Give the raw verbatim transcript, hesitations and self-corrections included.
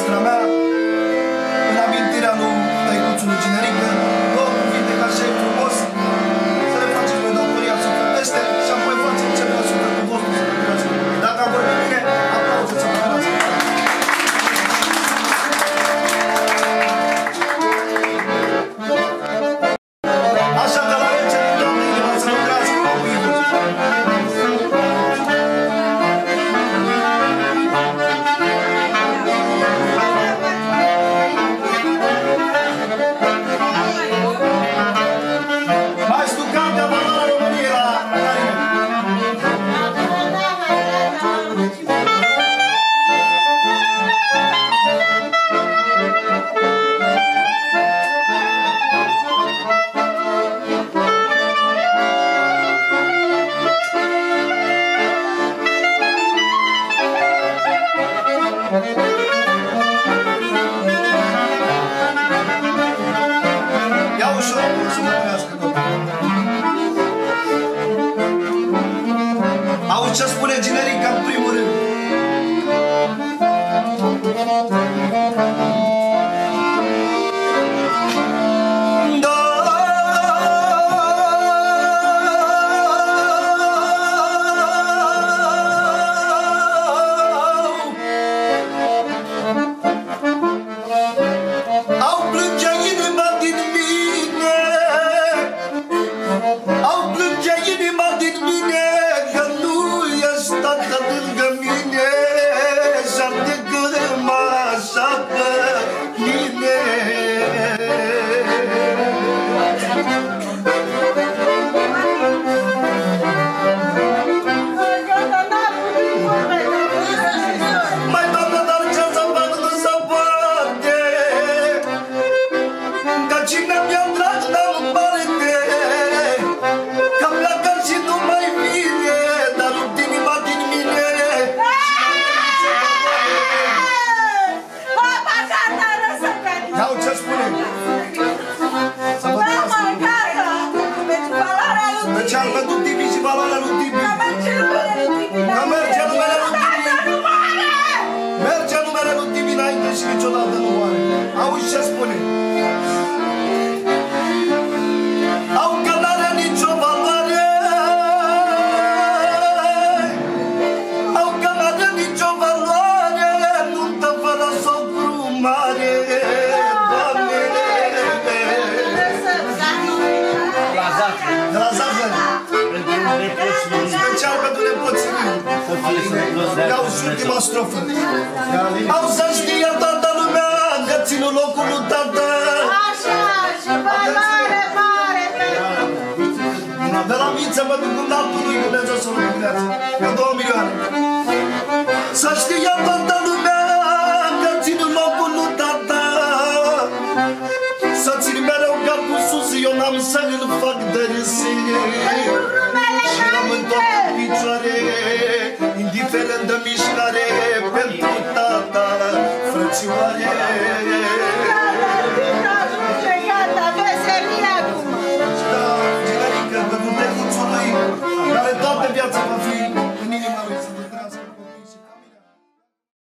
maestra mea, în amintirea lui tăicuțului Generică, două cuvinte ca și frumos, să le faceți voi datoria sufletește și apoi facem ce vrea sufletul vostru să vorbească. Dacă am vorbit bine, aplauze să vorbească. Așa de la rece, Doamne, inima să lucrați cu copiii voștri. Auzi ce spune Generica în primul rând. Auzi ultima strofă. Auzi să știe toată lumea că ținut locul lui tată. Așa, și valoare mare. De la mință mă duc în altul lui Dumnezeu să-l lucrează. Ca două milioane. Să știe toată lumea că ținut locul lui tată. Să țin mereu capul sus, eu n-am să-l fac de râs. Și rămân tot în picioare, indiferent de mișcare, pentru tata, frățioare.